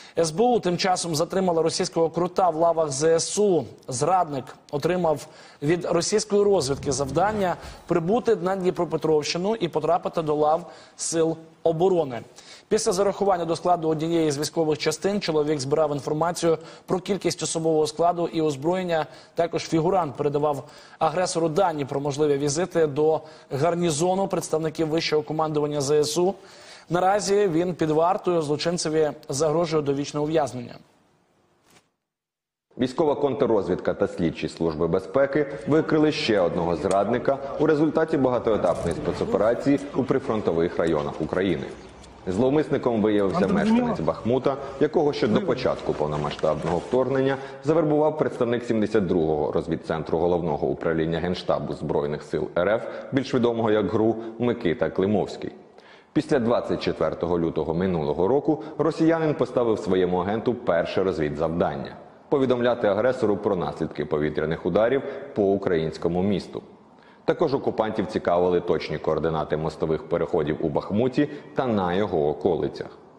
СБУ тим часом затримала російського крута в лавах ЗСУ. Зрадник отримав від російської розвідки завдання прибути на Дніпропетровщину і потрапити до лав Сил оборони. Після зарахування до складу однієї з військових частин чоловік збирав інформацію про кількість особового складу і озброєння. Також фігурант передавав агресору дані про можливі візити до гарнізону представників вищого командування ЗСУ. Наразі він під вартою, злочинцеві загрожує довічне ув'язнення. Військова контррозвідка та слідчі служби безпеки викрили ще одного зрадника у результаті багатоетапної спецоперації у прифронтових районах України. Зловмисником виявився мешканець Бахмута, якого ще до початку повномасштабного вторгнення завербував представник 72-го розвідцентру Головного управління Генштабу Збройних сил РФ, більш відомого як ГРУ, Микита Климовський. Після 24 лютого минулого року росіянин поставив своєму агенту перше розвідзавдання – повідомляти агресору про наслідки повітряних ударів по українському місту. Також окупантів цікавили точні координати мостових переходів у Бахмуті та на його околицях.